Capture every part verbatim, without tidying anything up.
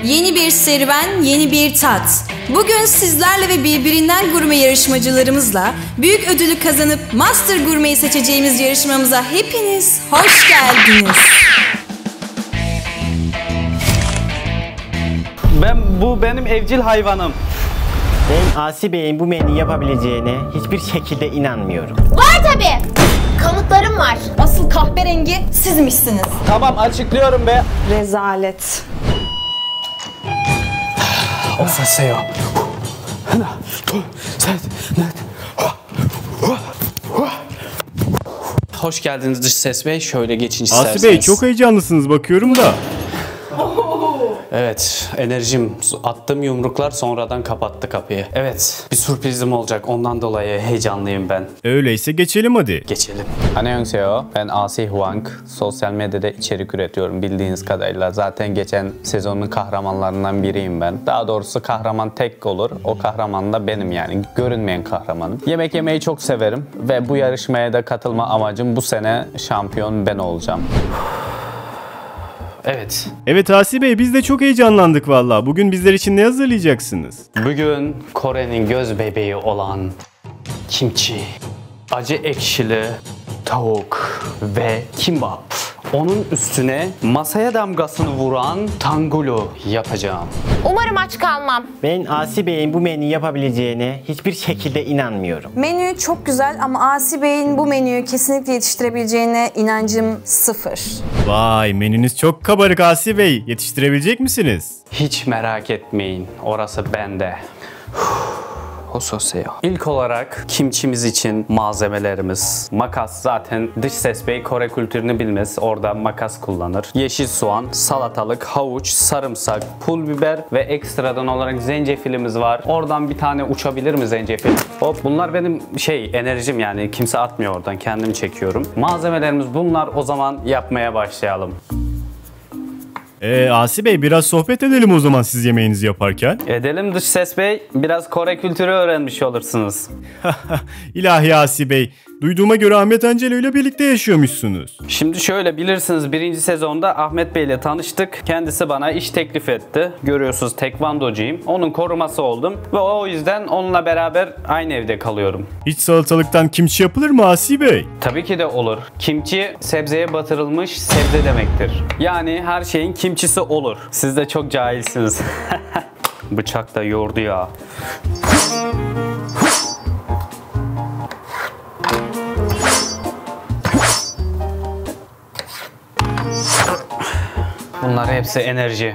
Yeni bir serüven, yeni bir tat. Bugün sizlerle ve birbirinden gurme yarışmacılarımızla büyük ödülü kazanıp Master Gurme'yi seçeceğimiz yarışmamıza hepiniz hoş geldiniz. Ben bu benim evcil hayvanım. Ben Asi Bey'in bu menüyü yapabileceğine hiçbir şekilde inanmıyorum. Var tabii. Kanıtlarım var. Asıl kahverengi sizmişsiniz. Tamam, açıklıyorum be. Rezalet. Ofaseyo. Hoş geldiniz Dış Ses Bey. Şöyle geçin isterseniz. Asi Bey çok heyecanlısınız bakıyorum da. Evet, enerjim, attığım yumruklar sonradan kapattı kapıyı. Evet, bir sürprizim olacak. Ondan dolayı heyecanlıyım ben. Öyleyse geçelim hadi. Geçelim. Annyeonghaseyo. Ben Asi Hwang. Sosyal medyada içerik üretiyorum bildiğiniz kadarıyla. Zaten geçen sezonun kahramanlarından biriyim ben. Daha doğrusu kahraman tek olur. O kahraman da benim yani. Görünmeyen kahramanım. Yemek yemeyi çok severim. Ve bu yarışmaya da katılma amacım bu sene şampiyon ben olacağım. Evet. Evet Asi Bey, biz de çok heyecanlandık valla. Bugün bizler için ne hazırlayacaksınız? Bugün Kore'nin göz bebeği olan kimchi, acı ekşili tavuk ve kimbap. Onun üstüne masaya damgasını vuran tangulu yapacağım. Umarım aç kalmam. Ben Asi Bey'in bu menüyü yapabileceğine hiçbir şekilde inanmıyorum. Menü çok güzel ama Asi Bey'in bu menüyü kesinlikle yetiştirebileceğine inancım sıfır. Vay, menünüz çok kabarık Asi Bey. Yetiştirebilecek misiniz? Hiç merak etmeyin, orası bende. İlk olarak kimçimiz için malzemelerimiz. Makas, zaten Dış Ses Bey Kore kültürünü bilmez. Orada makas kullanır. Yeşil soğan, salatalık, havuç, sarımsak, pul biber ve ekstradan olarak zencefilimiz var. Oradan bir tane uçabilir mi zencefil? Hop, bunlar benim şey enerjim yani. Kimse atmıyor oradan. Kendim çekiyorum. Malzemelerimiz bunlar. O zaman yapmaya başlayalım. Ee, Asi Bey, biraz sohbet edelim o zaman siz yemeğinizi yaparken. Edelim Dış Ses Bey. Biraz Kore kültürü öğrenmiş olursunuz. İlahi Asi Bey. Duyduğuma göre Ahmet Ancelo ile birlikte yaşıyormuşsunuz. Şimdi şöyle, bilirsiniz birinci sezonda Ahmet Bey ile tanıştık. Kendisi bana iş teklif etti. Görüyorsunuz tekvandocuyum. Onun koruması oldum. Ve o yüzden onunla beraber aynı evde kalıyorum. Hiç salatalıktan kimchi yapılır mı Asi Bey? Tabii ki de olur. Kimchi sebzeye batırılmış sebze demektir. Yani her şeyin kimçisi olur. Siz de çok cahilsiniz. Bıçak da yordu ya. Bunlar hepsi enerji.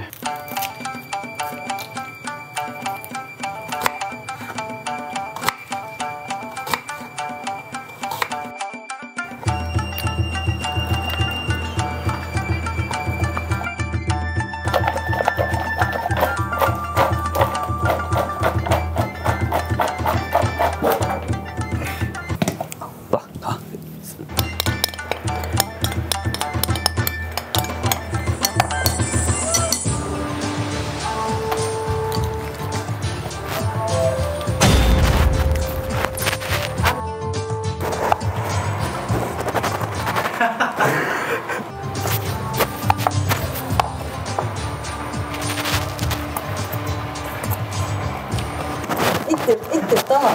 İttir, ittir, tamam.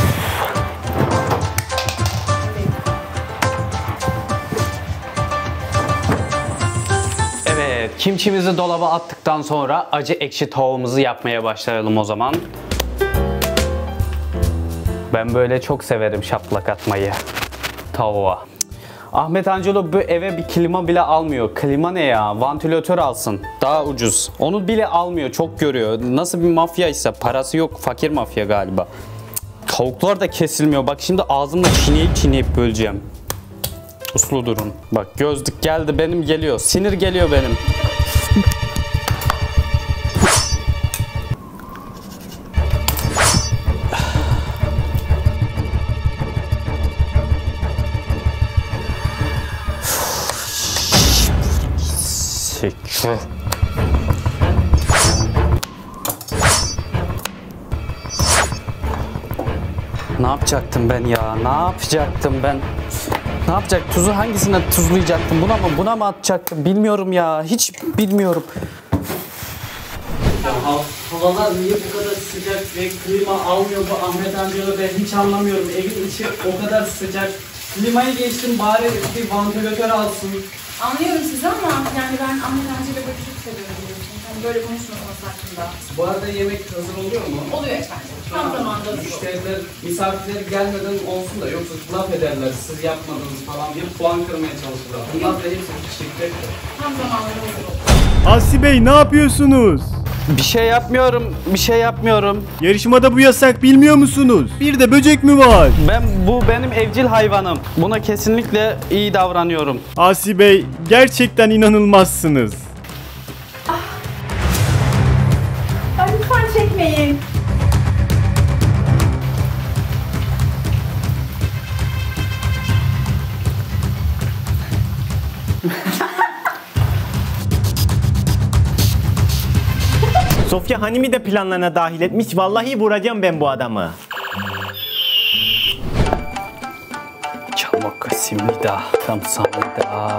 Evet, kimçimizi dolaba attıktan sonra acı ekşi tavuğumuzu yapmaya başlayalım o zaman. Ben böyle çok severim şaplak atmayı tavuğa. Ahmet Ancelo bu eve bir klima bile almıyor. Klima ne ya? Vantilatör alsın. Daha ucuz. Onu bile almıyor. Çok görüyor. Nasıl bir mafyaysa, parası yok. Fakir mafya galiba. Tavuklar da kesilmiyor. Bak şimdi ağzımla çiğneyip çiğneyip böleceğim. Uslu durun. Bak gözlük geldi benim, geliyor. Sinir geliyor benim. Ne yapacaktım ben ya? Ne yapacaktım ben? Ne yapacak? Tuzu hangisine tuzlayacaktım? Buna mı? Buna mı atacaktım? Bilmiyorum ya. Hiç bilmiyorum. Havalar niye bu kadar sıcak ve klima almıyor bu Ahmet amcalı, ben hiç anlamıyorum. Evin içi o kadar sıcak. Klimayı geçtim, bari bir vantilatör alsın. Anlıyorum sizi ama yani ben Ahmet amcayla böyle çok seviyorum. Yani böyle konuşmasanız hakkında. Bu arada yemek hazır oluyor mu? Oluyor efendim. Tam zamanında hazır oluyor. Müşteriler, misafirler gelmeden olsun da yoksa laf ederler, siz yapmadınız falan diye puan kırmaya çalışırlar. Bunlar da hepsi şirkettir. Tam zamanında hazır oluyor. Asi Bey ne yapıyorsunuz? Bir şey yapmıyorum, bir şey yapmıyorum. Yarışmada bu yasak, bilmiyor musunuz? Bir de böcek mi var? Ben, bu benim evcil hayvanım. Buna kesinlikle iyi davranıyorum. Asi Bey gerçekten inanılmazsınız. Ay lütfen çekmeyin. Sofya Hanım'ı da planlarına dahil etmiş. Vallahi vuracağım ben bu adamı. Çok kasimida, kamsamida.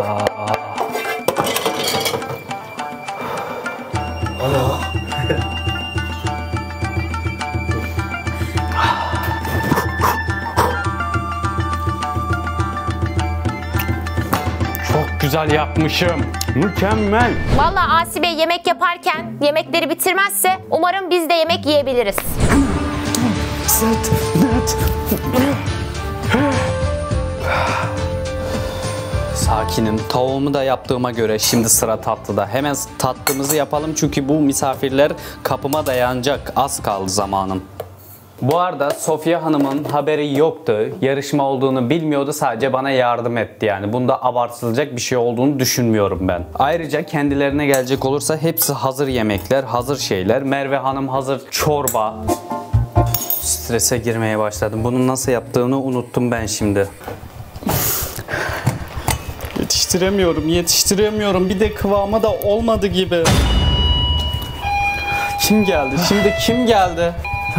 Çok güzel yapmışım. Mükemmel. Vallahi Asi Bey yemek yaparken yemekleri bitirmezse umarım biz de yemek yiyebiliriz. Sakinim. Tavuğumu da yaptığıma göre şimdi sıra tatlıda. Hemen tatlımızı yapalım çünkü bu misafirler kapıma dayanacak. Az kaldı zamanım. Bu arada Sofya Hanım'ın haberi yoktu. Yarışma olduğunu bilmiyordu. Sadece bana yardım etti yani. Bunda abartılacak bir şey olduğunu düşünmüyorum ben. Ayrıca kendilerine gelecek olursa hepsi hazır yemekler, hazır şeyler. Merve Hanım hazır çorba. Strese girmeye başladım. Bunun nasıl yaptığını unuttum ben şimdi. Yetiştiremiyorum, yetiştiremiyorum. Bir de kıvamı da olmadı gibi. Kim geldi? Şimdi kim geldi?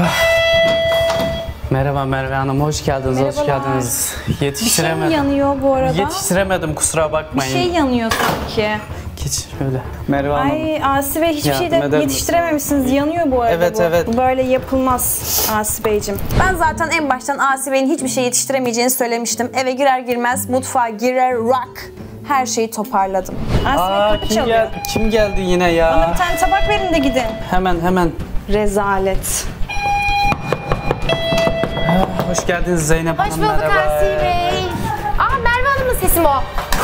Merhaba Merve Hanım, hoş geldiniz, hoş geldiniz. Yetiştiremedim. Bir şey mi yanıyor bu arada? Yetiştiremedim, kusura Bir bakmayın. şey yanıyor sanki. Geç şöyle. Merve Hanım. Ay Asi Bey hiçbir Yardım şey de eder yetiştirememişsiniz. Yanıyor bu arada Evet, bu. evet. Bu böyle yapılmaz Asi Beyciğim. Ben zaten en baştan Asi Bey'in hiçbir şey yetiştiremeyeceğini söylemiştim. Eve girer girmez mutfağa girer rock. Her şeyi toparladım. Asi Bey Aa, kapı kim, çalıyor. gel kim geldi yine ya? Bana bir tane tabak verin de gidin. Hemen hemen. Rezalet. Hoş geldiniz Zeynep Hoş Hanım. bulduk Merhaba. Asi Bey. Aa Merve Hanım'ın sesi mi o?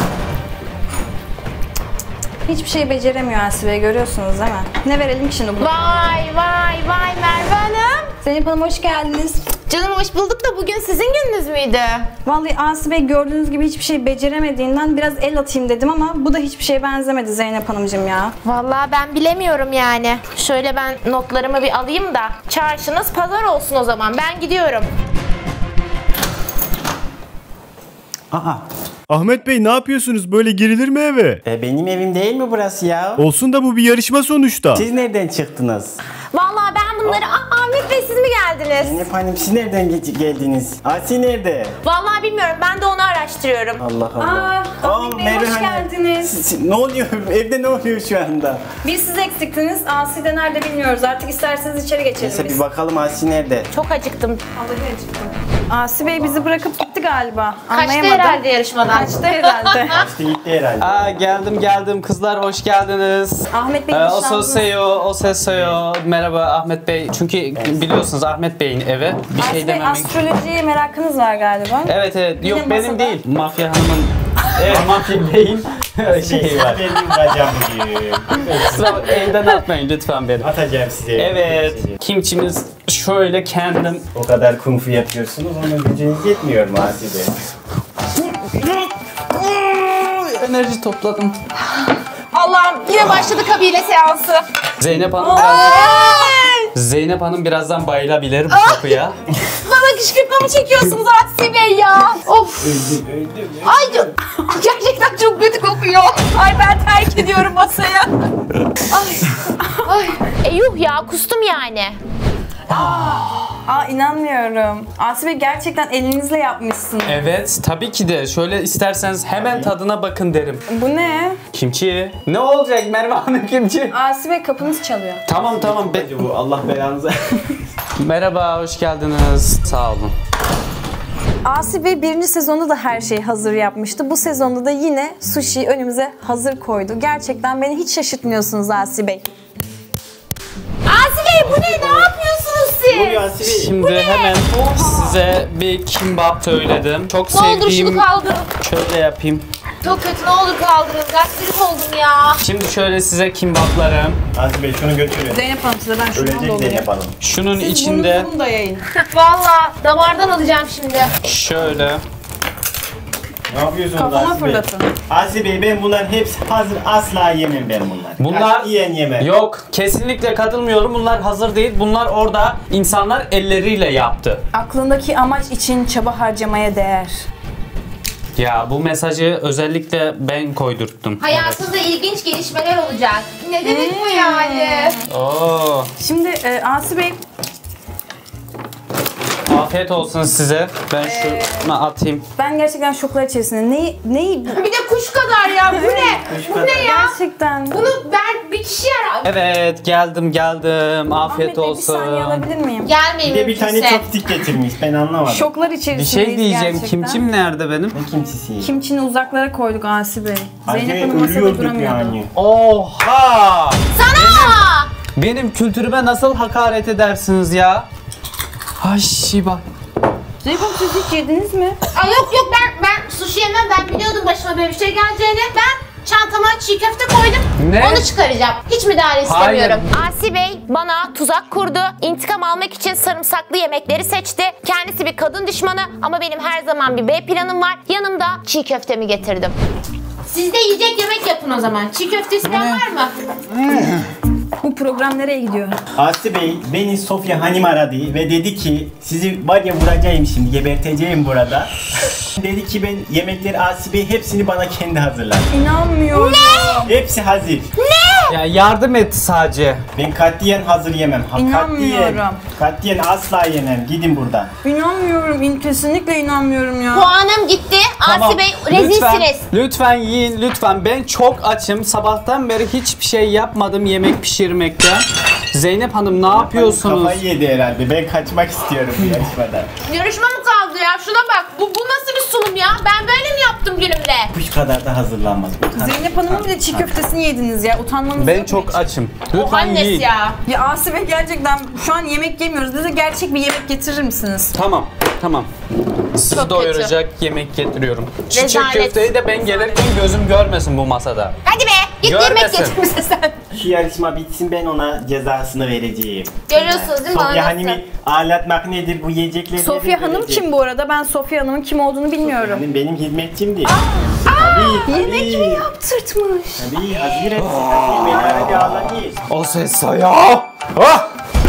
Hiçbir şey beceremiyor Asi Bey, görüyorsunuz değil mi? Ne verelim ki şimdi bunu? Vay vay vay Merve Hanım. Zeynep Hanım hoş geldiniz. Canım hoş bulduk da bugün sizin gününüz müydü? Vallahi Asi Bey gördüğünüz gibi hiçbir şey beceremediğinden biraz el atayım dedim ama bu da hiçbir şeye benzemedi Zeynep Hanımcığım ya. Vallahi ben bilemiyorum yani. Şöyle ben notlarımı bir alayım da. Çarşınız pazar olsun o zaman. Ben gidiyorum. Aa, Ahmet Bey ne yapıyorsunuz? Böyle girilir mi eve? e, benim evim değil mi burası ya? Olsun da bu bir yarışma sonuçta. Siz nereden çıktınız? Vallahi ben bunları... Aa, Ahmet Bey siz mi geldiniz? Zeynep Hanım siz nereden ge- geldiniz? Asi nerede? Vallahi bilmiyorum. Ben de onu araştırıyorum. Allah Allah. Aa, Ahmet Bey, hoş geldiniz. Siz- siz- ne oluyor? Evde ne oluyor şu anda? Biz siz eksiktiniz. Asi de nerede bilmiyoruz. Artık isterseniz içeri geçelim Neyse biz. bir bakalım Asi nerede? Çok acıktım. Vallahi acıktım. Asi Bey bizi bırakıp gitti galiba. Kaçtı Anlayamadım. herhalde yarışmadan. Kaçtı herhalde. İşte gitti herhalde. Aa, geldim geldim kızlar, hoş geldiniz. Ahmet Bey Ee, nişanlınız. Ososeyo, Oseseyo. Merhaba Ahmet Bey. Çünkü biliyorsunuz Ahmet Bey'in evi. Bir Asi şey Bey dememek. astrolojiye merakınız var galiba. Evet evet. Yine Yok benim masada. değil. Mafya Hanım'ın. Evet Mafya Bey'in şeyi var. Ben vuracağım bugün. Kusura bak, evden atmayın lütfen beni. Atacağım size. Evet. Kimçiniz şöyle kendim. O kadar kung fu yapıyorsunuz onun gücünüz yetmiyor mu Asi Bey? Enerji topladım. Allah'ım yine başladı kabile seansı. Zeynep Hanım biraz... Zeynep Hanım birazdan bayılabilir bu kapıya. Bana kışkırtma mı çekiyorsunuz Asi Bey ya? Of. Öldüm öldüm. Ay çok- gerçekten çok kötü kokuyor. Ay ben terk ediyorum masaya. Ay. Ay. E yuh ya kustum yani. Aa inanmıyorum. Asibe gerçekten elinizle yapmışsınız. Evet, tabii ki de. Şöyle isterseniz hemen tadına bakın derim. Bu ne? Kimçi. Ne olacak Merve Hanım kimçi? Asibe kapınız çalıyor. Tamam tamam. Be- Bu Allah belanızı. Merhaba, hoş geldiniz. Sağ olun. Asibe birinci sezonda da her şeyi hazır yapmıştı. Bu sezonda da yine sushi önümüze hazır koydu. Gerçekten beni hiç şaşırtmıyorsunuz Asibe. Asi Bey bu ne? Ne yapıyorsunuz siz? Oluyor Asi Bey. Şimdi hemen size bir kimbap söyledim. Çok Ne olur sevdiğim... şunu kaldırın. Şöyle yapayım. Çok kötü, ne olur kaldırın. Gastrik oldum ya. Şimdi şöyle size kimbaplarım. Asi Bey şunu götürün. Zeynep Hanım size ben şunu Ölecek doldurayım. Zeynep Hanım. Şunun Siz içinde burnunuzu dayayın. Valla damardan alacağım şimdi. şöyle Ne yapıyorsunuz Kafama Asi Bey? fırlatın. Asi Bey ben bunların hepsi hazır. Asla yemem ben bunları. bunlar Yiyen yemem. yok, kesinlikle katılmıyorum. Bunlar hazır değil. Bunlar orada insanlar elleriyle yaptı. Aklındaki amaç için çaba harcamaya değer. Ya bu mesajı özellikle ben koydurttum. Hayatınızda ilginç gelişmeler olacak. Ne demek bu yani? Oo, Şimdi e, Asi Bey afiyet olsun size. Ben şunu atayım. ben gerçekten şoklar içerisinde. Neyi, neyi Bir de kuş kadar ya. Bu ne? Kuş Bu kadar. ne ya? gerçekten. Bunu ben bir kişi yarar. Evet, geldim geldim. Afiyet Ahmet Bey, olsun. bir saniye alabilir miyim? Gelmeyin Bir de bir tane mümkünse. chopstick getirmiş. Ben anlamadım. Şoklar Bir içerisindeyiz şey diyeceğim. gerçekten. Kimçim nerede benim? Ne kimsisi? Kimçini uzaklara koyduk Asi Bey. Asi Zeynep Bey Hanım masada ölüyorduk duramıyordu. yani. Oha! Sana! Benim kültürüme nasıl hakaret edersiniz ya? Ay bak. Zeynep Hanım siz hiç yediniz mi? Aa, yok yok ben ben sushi yemem. Ben biliyordum başıma böyle bir şey geleceğini. Ben çantama çiğ köfte koydum. Ne? Onu çıkaracağım. Hiç müdahale Hayır. istemiyorum. Asi Bey bana tuzak kurdu. İntikam almak için sarımsaklı yemekleri seçti. Kendisi bir kadın düşmanı ama benim her zaman bir B planım var. Yanımda çiğ köftemi getirdim. Siz de yiyecek yemek yapın o zaman. Çiğ köfte isteyen var mı? Bu program nereye gidiyor? Asi Bey beni Sofya Hanım aradı ve dedi ki sizi var ya vuracağım şimdi geberteceğim burada. Dedi ki ben yemekleri Asi Bey hepsini bana kendi hazırlar. İnanmıyorum. Hepsi hazır. Ya yardım et sadece. Ben katiyen hazır yemem. Ha, İnanmıyorum. Katiyen, katiyen asla yemem. Gidin buradan. İnanmıyorum. İn, kesinlikle inanmıyorum ya. Puanım gitti. Tamam. Asi Bey Lütfen, rezilsiniz. lütfen yiyin lütfen. Ben çok açım. Sabahtan beri hiçbir şey yapmadım yemek pişirmekten. Zeynep Hanım ne yapıyorsunuz? Kafayı yedi herhalde. Ben kaçmak istiyorum bu yarışmadan. Yarışma mı kaldı ya? Şuna bak. Bu, bu nasıl bir sunum ya? Ben böyle mi yaptım günümde? Bu kadar da hazırlanmaz. Utan- Zeynep Hanım'ın bile çiğ köftesini yediniz ya. Utanmanız Ben yok mu çok hiç? açım. O Lütfen annesi yiyin. ya. Ya Asi Bey gerçekten şu an yemek yemiyoruz. Bize gerçek bir yemek getirir misiniz? Tamam, tamam. Sizi Çok doyuracak yemek getiriyorum. Çiçek Rezalet. köfteyi de ben gelirken gözüm görmesin bu masada. Hadi be. Git Görmesin. yemek getirmişsin sen. Şu yarışma bitsin ben ona cezasını vereceğim. Görüyorsunuz değil mi? Sofya Anası. Hanım'ı ağlatmak nedir bu yiyecekleri? Sofya Hanım kim bu arada? Ben Sofya Hanım'ın kim olduğunu bilmiyorum. Hanım benim hizmetçimdi. Tabii, tabii. Yemek mi yaptırtmış? Tabii hazır hepsi. Tabii beni hadi ağlatayım. O ses ya. Ah!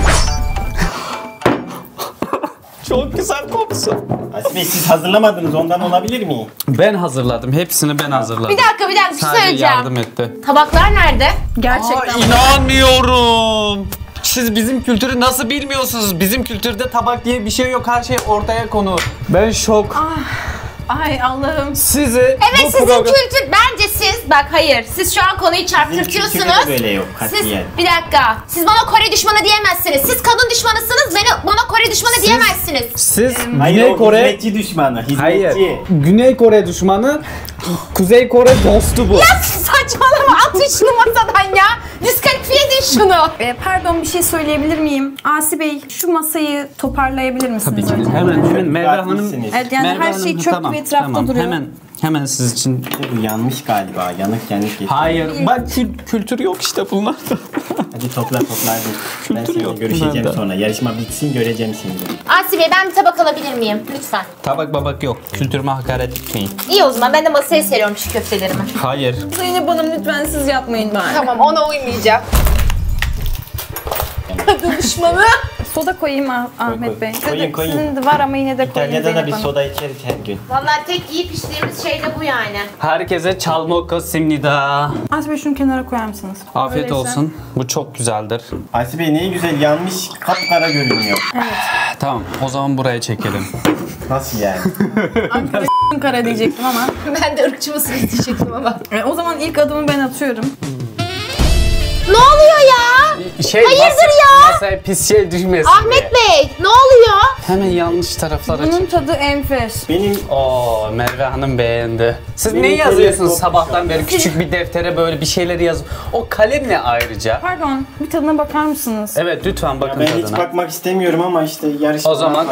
Çok güzel kokusu. Asi Bey siz hazırlamadınız ondan olabilir mi? Ben hazırladım. Hepsini ben hazırladım. Bir dakika bir dakika bir şey Sadece söyleyeceğim. yardım etti. Tabaklar nerede? Gerçekten. İnanmıyorum. Siz bizim kültürü nasıl bilmiyorsunuz? Bizim kültürde tabak diye bir şey yok. Her şey ortaya konur. Ben şok. Ay Allah'ım. Sizi Evet bu sizin program- kültür bence siz bak hayır siz şu an konuyu Bizim kültürde çarpıtıyorsunuz. de böyle yok Siz katiyen. bir dakika. Siz bana Kore düşmanı diyemezsiniz. Siz kadın düşmanısınız. Beni bana Kore düşmanı diyemezsiniz. Siz Hayır Güney o Kore hizmetçi düşmanı. Hizmetçi. Hayır. Güney Kore düşmanı, Kuzey Kore dostu bu. Saçmalama at şunu masadan ya. Diskalifiye edin şunu. E, pardon bir şey söyleyebilir miyim? Asi Bey şu masayı toparlayabilir misiniz? Tabii ki. önce? Hemen hemen Merve Hanım. Dağıtmışsınız. Evet yani Merve her Hanım, şey çöp tamam, gibi etrafta tamam. duruyor. Hemen hemen siz için. Bu yanlış galiba. Yanık yanık geçiyor. Hayır. Bak kül- kültür yok işte bunlarda. Hadi topla topla hadi. Ben Kültür seninle yok görüşeceğim bunlarda. sonra. Yarışma bitsin göreceğim seni. Asi Bey ben bir tabak alabilir miyim? Lütfen. Tabak babak yok. Kültürüme hakaret etmeyin. İyi o zaman ben de masaya seriyorum şu köftelerimi. Hayır. Zeynep Hanım lütfen siz yapmayın bari. Tamam ona uymayacağım. Kadın düşmanı. Soda koyayım Ah- Ahmet koy. Bey. Size Koyun, de- koyun. Sizin de var ama yine de koyayım. İtalya'da da Zeynep bir Hanım. soda içeriz her gün. Vallahi tek yiyip içtiğimiz şey de bu yani. Herkese çalmoka simnida. Ahmet Bey şunu kenara koyar mısınız? Afiyet Öyleyse- olsun. Bu çok güzeldir. Asibe ne güzel yanmış kapkara görünüyor. Tamam, o zaman buraya çekelim. Nasıl yani? Ankara kara diyecektim ama. Ben de ırkçı mısınız diyecektim ama. E, o zaman ilk adımı ben atıyorum. Ne oluyor ya? Şey, Hayırdır masa- ya? Masaya pis şey düşmesin Ahmet diye. Bey ne oluyor? Hemen yanlış taraflara Bunun çek. tadı enfes. Benim Oo, Merve Hanım beğendi. Siz Benim ne yazıyorsunuz kalem sabahtan beri küçük bir deftere böyle bir şeyleri yazın. O kalem ne ayrıca? Pardon, bir tadına bakar mısınız? Evet lütfen bakın ben tadına. hiç bakmak istemiyorum ama işte yarışma. O zaman-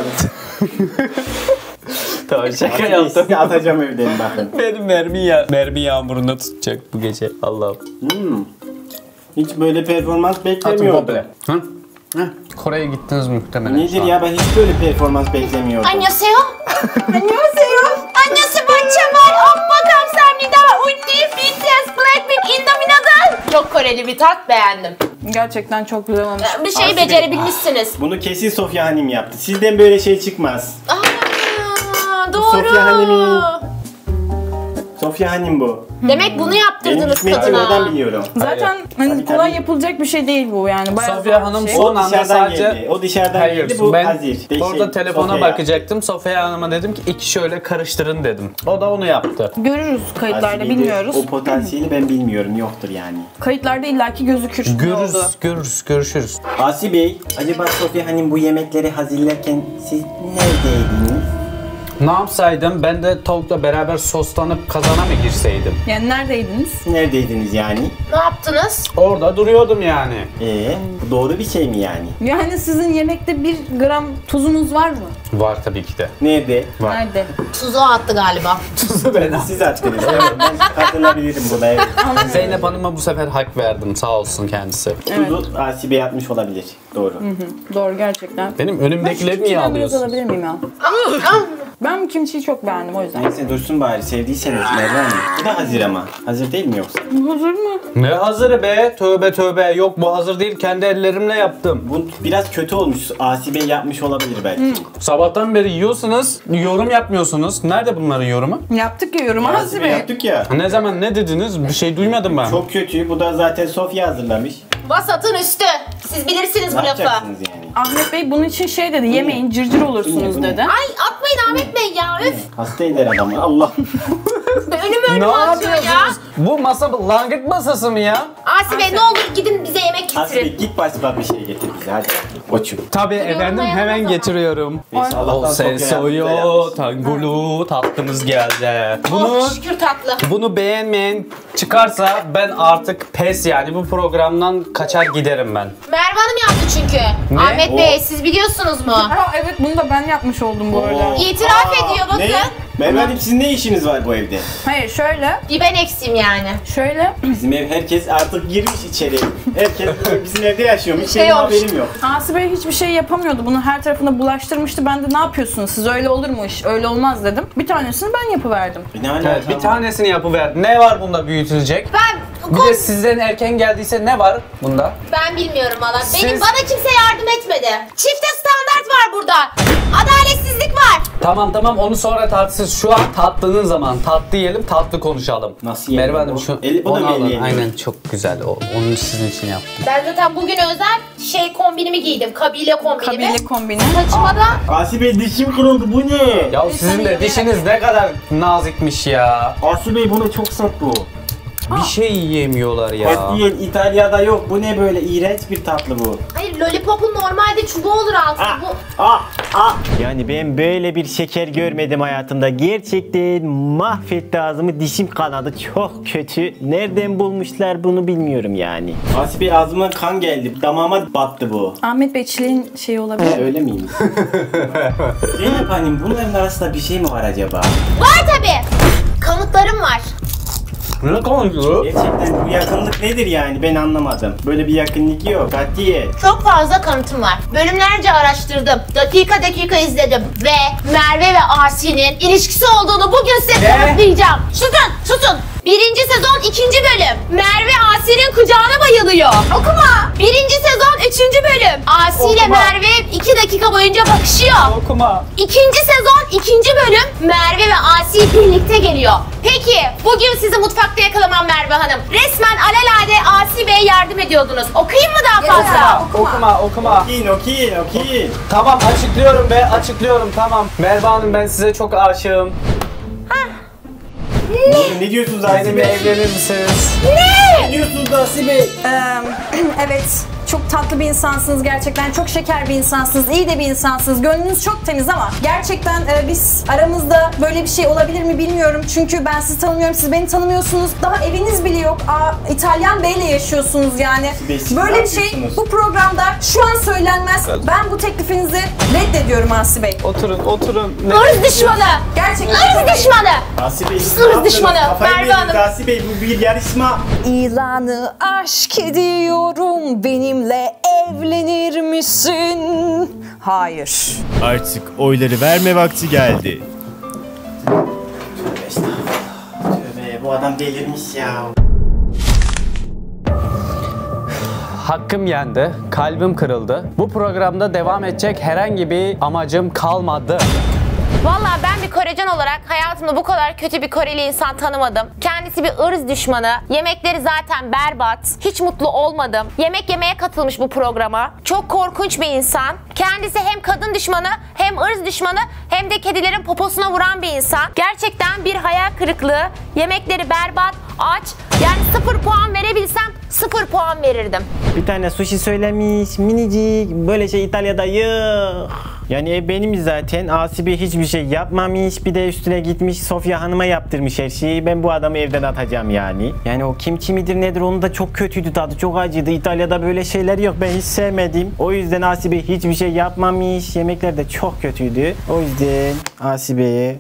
Tamam şaka yaptım. Sizi atacağım evden bakın. Benim mermi, ya mermi yağmuruna tutacak bu gece. Allah'ım. Hmm. Hiç böyle performans Atın beklemiyordum. komple. Hı? Hı? Kore'ye gittiniz muhtemelen. Nedir şu an. ya ben hiç böyle performans beklemiyordum. Annyeonghaseyo. Annyeonghaseyo. Annyeonghaseyo bahçemal. Amma kamsahamnida. Unni, B T S, Blackpink, Indominata. Çok Koreli bir tat beğendim. Gerçekten çok güzel olmuş. Bir şey Asibe. becerebilmişsiniz. Bunu kesin Sofya Hanim yaptı. Sizden böyle şey çıkmaz. Aa, doğru. Sofya Hanım'ın- Sofya Hanim bu. Demek bunu Benim yaptırdınız ismini oradan kadına. biliyorum. Zaten Tabii, hani tabii. kolay yapılacak bir şey değil bu yani. Bayağı Sofya zor bir Hanım şey. son O anda dışarıdan sadece... geldi. O dışarıdan Hayır, geldi. Bu ben Hazir. De- orada şey, telefona Sofya'ya. bakacaktım. Sofya Hanım'a dedim ki iki şöyle karıştırın dedim. O da onu yaptı. Görürüz kayıtlarda, Asibe'de bilmiyoruz. O potansiyeli ben bilmiyorum. Yoktur yani. Kayıtlarda illaki gözükür. ne Görürüz, oldu. görürüz, görüşürüz. Asi Bey, acaba Sofya Hanim bu yemekleri hazırlarken siz neredeydiniz? Ne yapsaydım? Ben de tavukla beraber soslanıp kazana mı girseydim? Yani neredeydiniz? Neredeydiniz yani? Ne yaptınız? Orada duruyordum yani. Ee, bu doğru bir şey mi yani? Yani sizin yemekte bir gram tuzunuz var mı? Var tabii ki de. Nerede? Var. Nerede? Tuzu attı galiba. Ben siz attınız. Evet, ben katılabilirim buna. Evet. Zeynep Hanım'a bu sefer hak verdim. Sağ olsun kendisi. Tuzu Asi Bey atmış olabilir. Doğru. Doğru gerçekten. Benim Ben önümdekileri şu niye kimçiden biraz alıyorsun? alabilir miyim ya? Ben kimçiyi çok beğendim o yüzden. Neyse dursun bari. Sevdiyseniz Merve Hanım. Bu da hazır ama. Hazır değil mi yoksa? Hazır mı? Ne hazırı be? Tövbe tövbe. Yok bu hazır değil. Kendi ellerimle yaptım. Bu biraz kötü olmuş. Asi Bey yapmış olabilir belki. Sabahtan beri yiyorsunuz, yorum yapmıyorsunuz. Nerede bunların yorumu? Yaptık ya yorumu Asi Hazır Bey Bey. yaptık ya. Ne zaman ne dediniz? Bir şey duymadım ben. Çok kötü. Bu da zaten Sofya hazırlamış. Vasatın üstü. Siz bilirsiniz Ne bu lafı. yapacaksınız yani? Ahmet Bey bunun için şey dedi, yemeyin cırcır Bu ne, olursunuz bu ne? dedi. Ay atmayın Ahmet Bey ya. Üf. Hasta eder adamı. Allah. Önüme Ne önüme atıyor ya. yapıyorsunuz? Bu masa langırt masası mı ya? Asi Bey ne olur gidin bize yemek Asi Bey getirin. git başka bir şey getir bize hadi. Koçum. Tabii efendim dayanamaz hemen ama. getiriyorum. Neyse, Allah'tan O ses Sofya oyo yaptı. tangulu tatlımız geldi. Bunu Oh şükür tatlı. bunu beğenmeyen çıkarsa ben artık pes yani bu programdan kaçar giderim ben. Merve Hanım yaptı çünkü. Ne? Ahmet O- Bey siz biliyorsunuz mu? Aa, evet bunu da ben yapmış oldum bu arada. Oo. İtiraf Aa, ediyor, bakın. Ne? Merve Hanım sizin ne işiniz var bu evde? Hayır şöyle, Bir ben eksiğim yani. şöyle. Bizim ev herkes artık girmiş içeri. Herkes bizim evde yaşıyormuş. Şey Benim olmuş. haberim yok. Asi Bey hiçbir şey yapamıyordu. Bunu her tarafına bulaştırmıştı. Ben de ne yapıyorsunuz? Siz öyle olur mu iş? Öyle olmaz dedim. Bir tanesini ben yapıverdim. E, Ne alaka Evet, bir var? tanesini yapıver. Ne var bunda büyütülecek? Ben Bir kon- de sizden erken geldiyse ne var bunda? ben bilmiyorum valla. Benim Siz- bana kimse yardım etmedi. Çifte standart var burada. Adaletsizlik var. Tamam tamam onu sonra tartışırız. Şu an tatlının zaman. Tatlı yiyelim, tatlı konuşalım. Nasıl yiyelim Merve Hanım bu? şu El- bu da onu mı alın. el yiyelim? Aynen çok güzel. O, onu sizin için yaptım. Ben zaten bugün özel şey kombinimi giydim. Kabile kombinimi. Kabile kombini. Saçıma da Asi Bey dişim kırıldı bu ne? Ya sizin de dişiniz ne kadar nazikmiş ya. Asi Bey bunu çok sert bu. Bir şey yiyemiyorlar ya. Et yiyin İtalya'da yok. Bu ne böyle iğrenç bir tatlı bu. hayır lollipopun normalde çubuğu olur altı. Ah, Bu ah, ah. Yani ben böyle bir şeker görmedim hayatımda. Gerçekten mahvetti ağzımı. Dişim kanadı. Çok kötü. Nereden bulmuşlar bunu bilmiyorum yani. Asi Bey ağzıma kan geldi. Damağıma battı bu. Ahmet Bey çileğin şeyi olabilir. Ha, öyle miyim? Zeynep Hanım bunların arasında bir şey mi var acaba? var tabi. Kanıtlarım var. Ne konuşuyor? Gerçekten bu yakınlık nedir yani ben anlamadım. Böyle bir yakınlık yok. Katiye. Çok fazla kanıtım var. Bölümlerce araştırdım. Dakika dakika izledim. Ve Merve ve Asi'nin ilişkisi olduğunu bugün size kanıtlayacağım. Susun, susun. Birinci sezon ikinci bölüm. Merve Asi'nin kucağına bayılıyor. Okuma. Birinci sezon üçüncü bölüm. Asi ile Okuma. Merve dakika boyunca bakışıyor. Okuma. İkinci sezon, ikinci bölüm Merve ve Asi birlikte geliyor. Peki, bugün sizi mutfakta yakalamam Merve Hanım. Resmen alelade Asi Bey'e yardım ediyordunuz. Okuyayım mı daha fazla? Ya. Okuma, okuma. Okin, okin, okin. Tamam, açıklıyorum be, açıklıyorum, tamam. Merve Hanım, ben size çok aşığım. Ne diyorsunuz Asi Benimle Bey? evlenir misiniz? Ne diyorsunuz Asi Bey? Ee, evet, çok tatlı bir insansınız gerçekten. Çok şeker bir insansınız. İyi de bir insansınız. Gönlünüz çok temiz ama gerçekten e, biz aramızda böyle bir şey olabilir mi bilmiyorum. Çünkü ben sizi tanımıyorum, siz beni tanımıyorsunuz. Daha eviniz bile yok. Aa, İtalyan beyle yaşıyorsunuz yani. Bey, siz Böyle ne bir şey yapıyorsunuz? bu programda şu an söylenmez. Ben bu teklifinizi reddediyorum Asi Bey. Oturun, oturun. Ne- Irz düşmanı! Gerçekten. Irz düşmanı! Asi Bey, siz Irz ne yaptınız? düşmanı, Kafayı Merve mı Hanım. yediniz Asi Bey, bu bir yarışma. İlanı aşk ediyorum, benimle evlenir misin? Hayır. Artık oyları verme vakti geldi. Tövbe, bu adam delirmiş ya. Hakkım yendi, kalbim kırıldı. Bu programda devam edecek herhangi bir amacım kalmadı. Vallahi ben bir Korece olarak hayatımda bu kadar kötü bir Koreli insan tanımadım. Kendisi bir ırz düşmanı. Yemekleri zaten berbat. Hiç mutlu olmadım. Yemek yemeye katılmış bu programa. Çok korkunç bir insan. Kendisi hem kadın düşmanı, hem ırz düşmanı, hem de kedilerin poposuna vuran bir insan. Gerçekten bir hayal kırıklığı. Yemekleri berbat, aç. Yani sıfır puan verebilsem sıfır puan verirdim. Bir tane sushi söylemiş, minicik. Böyle şey İtalya'da yok. Yani ev benim zaten. Asi Bey hiçbir şey yapmamış. Bir de üstüne gitmiş Sofya Hanım'a yaptırmış her şeyi. Ben bu adamı evden atacağım yani. Yani o kimçi midir nedir, onun da çok kötüydü tadı. Çok acıydı. İtalya'da böyle şeyler yok. Ben hiç sevmedim. O yüzden Asi Bey hiçbir şey yapmamış. Yemekler de çok kötüydü. O yüzden Asi Bey'e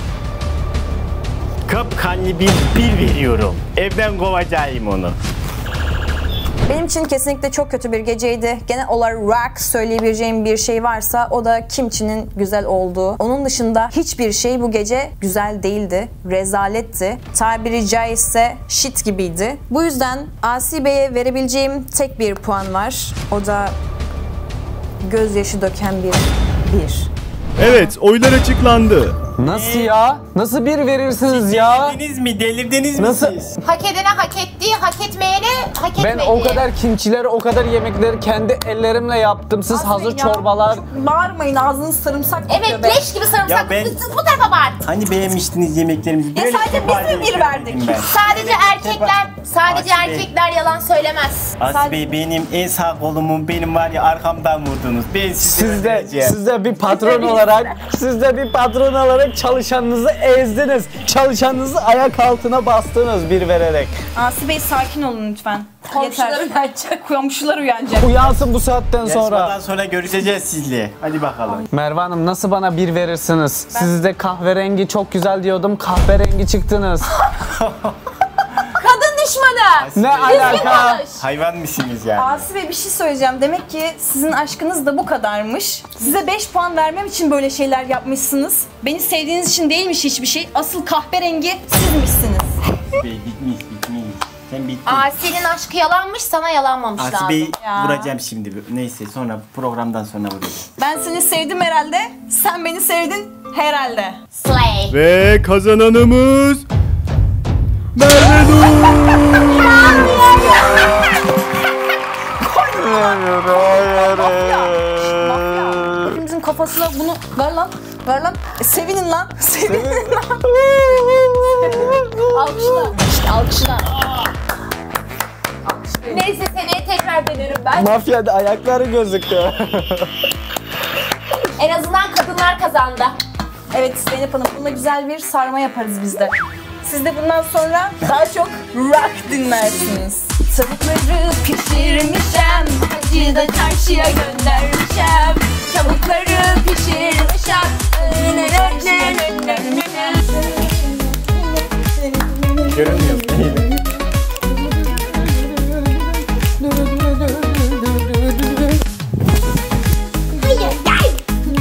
kapkanlı bir bir veriyorum. Evden kovacağım onu. Benim için kesinlikle çok kötü bir geceydi. Genel olarak söyleyebileceğim bir şey varsa o da kimçinin güzel olduğu. Onun dışında hiçbir şey bu gece güzel değildi. Rezaletti. Tabiri caizse shit gibiydi. Bu yüzden Asi Bey'e verebileceğim tek bir puan var. O da gözyaşı döken bir bir. Evet, oylar açıklandı. Nasıl ya? Nasıl bir verirsiniz ya? Delirdiniz mi? Delirdiniz mi Nasıl? siz? Hak edene hak ettiği, hak etmeyene hak etmediği. Ben o kadar kimçileri, o kadar yemekleri kendi ellerimle yaptım. Siz hazır çorbalar... Bağırmayın, ağzınız sarımsak Evet, kokuyor be. leş gibi sarımsak. Ya ben- Siz bu tarafa bağır. Hani beğenmiştiniz yemeklerimizi? Ya sadece biz mi bir verdik? Ben. Sadece erkekler, sadece Asi Bey. erkekler yalan söylemez. Asi Bey, benim en sağ kolumu benim var ya arkamdan vurdunuz. Ben sizi Siz de, öldüreceğim. siz de bir patron olarak, siz de bir patron olarak çalışanınızı ezdiniz. Çalışanınızı ayak altına bastınız bir vererek. Asi Bey sakin olun lütfen. Komşular uyanacak. Komşular uyanacak. Uyansın bu saatten sonra. Yarışmadan sonra görüşeceğiz sizle. Hadi bakalım. Merve Hanım, nasıl bana bir verirsiniz? Siz de kahverengi çok güzel diyordum, kahverengi çıktınız. Kadın düşmanı. Ne alaka? Konuş. Hayvan mısınız yani? Asi Bey, bir şey söyleyeceğim. Demek ki sizin aşkınız da bu kadarmış. Size beş puan vermem için böyle şeyler yapmışsınız. Beni sevdiğiniz için değilmiş hiçbir şey. Asıl kahverengi sizmişsiniz. Asi Bey bitmiş bitmiş. Sen bittin. Asi'nin aşkı yalanmış, sana yalanmamış Asi lazım. Bey Ya. vuracağım şimdi. Neyse sonra programdan sonra vuracağım. Ben seni sevdim herhalde. Sen beni sevdin herhalde. Slay. Ve kazananımız... Merve Nur. Hepimizin kafasına bunu ver lan. Ver lan. E, sevinin lan. Sevinin lan. Alkışla. İşte alkışla. Neyse seneye tekrar denerim ben. Mafyada ayakları gözüktü. En azından kadınlar kazandı. Evet Zeynep Hanım, bununla güzel bir sarma yaparız biz de. Siz de bundan sonra daha çok rock dinlersiniz. Tavukları pişirmişem, hacı da çarşıya göndermişem. Tavukları pişirmişem. Görünmüyor. Hayır, gel.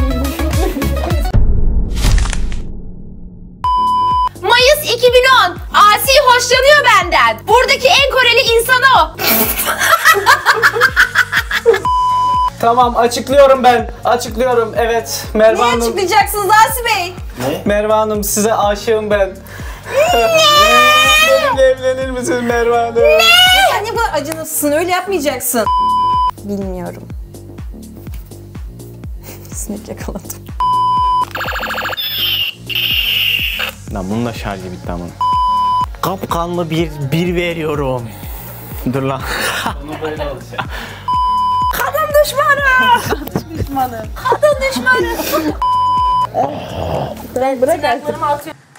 Mayıs iki bin on. Asi hoşlanıyor benden. Buradaki en Koreli insan o. Tamam açıklıyorum ben. Açıklıyorum. Evet Merve Ne Hanım. açıklayacaksınız Asi Bey? Merve Hanım size aşığım ben. Benimle evlenir misin Merve Hanım? Sen niye bu kadar acınasısın? Öyle yapmayacaksın. Bilmiyorum. Sinek yakaladım. Lan bunun da şarjı bitti ama. Kapkanlı bir bir veriyorum. Dur lan. Kadın düşmanı! Kadın düşmanı! Kadın düşmanı! Ben bırak artık.